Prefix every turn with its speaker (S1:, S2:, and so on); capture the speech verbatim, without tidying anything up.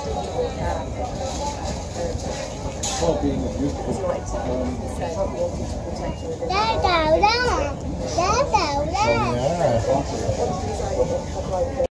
S1: Well, being a beautiful.
S2: Đá tàu đó, đá tàu đó.
S1: Um, yeah.